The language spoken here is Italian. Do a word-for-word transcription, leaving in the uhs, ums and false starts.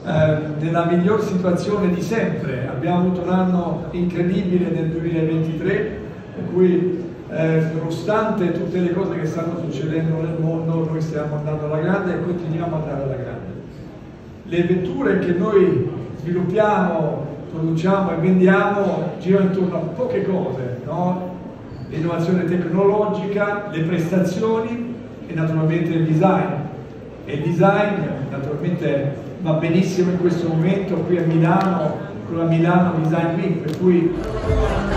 eh, nella miglior situazione di sempre. Abbiamo avuto un anno incredibile nel duemilaventitré, in cui eh, nonostante tutte le cose che stanno succedendo nel mondo, noi stiamo andando alla grande e continuiamo ad andare alla grande. Le vetture che noi sviluppiamo, produciamo e vendiamo girano intorno a poche cose, no? L'innovazione tecnologica, le prestazioni e naturalmente il design. E il design naturalmente va benissimo in questo momento qui a Milano con la Milano Design Week, per cui